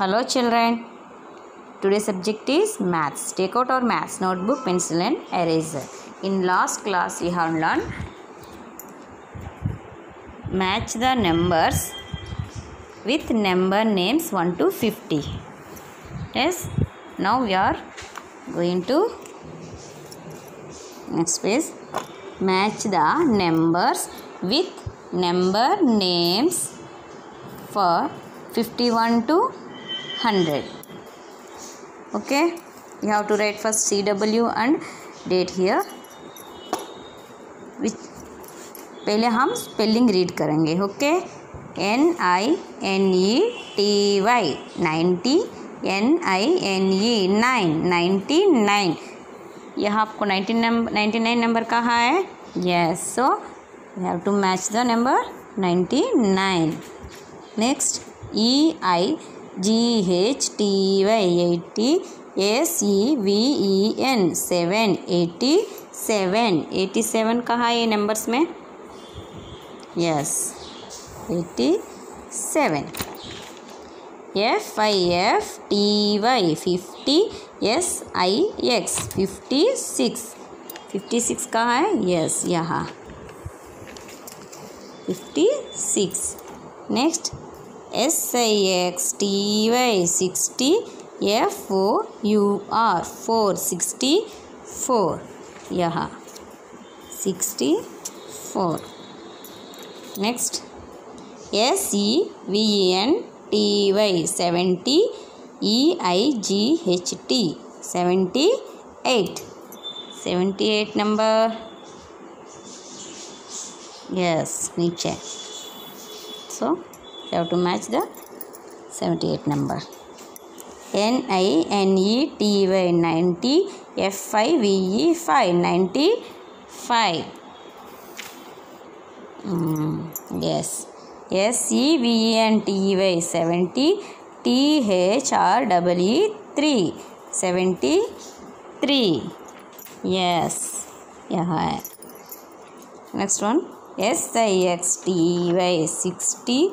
Hello children. Today's subject is maths. Take out our maths notebook, pencil and eraser. In last class we have learned match the numbers with number names 1 to 50. Yes. Now we are going to next page. Match the numbers with number names for 51 to 100. Okay, you have to write first CW and date here. which पहले हम spelling read करेंगे. Okay, NINETY 90, NINE 99. यहाँ आपको 99 number कहाँ है? Yes, so you have to match the number 99. Next EIGHTY 80, SEVEN 7, 87 कहाँ है ये नंबर्स में? यस, 87. FIFTY 50, SIX 56 कहाँ है? यस, यहाँ 56. नेक्स्ट SIXTY 60, FOUR 464, यहाँ 64. Next SEVENTY 70, EIGHT 78 number. Yes, नीचे. So you have to match the 78 number. NINETY 90, FIVE 95. Yes, SEVENTY 70, THREE 73. Yes, यहाँ है. Next one SIXTY 60,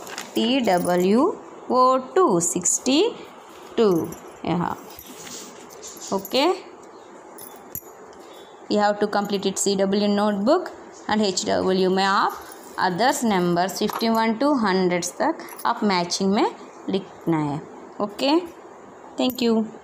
TWO2 62, यहाँ. Okay, you have to complete it CW notebook and HW में आप others numbers 51 to 100 तक आप matching में लिखना है. Okay, thank you.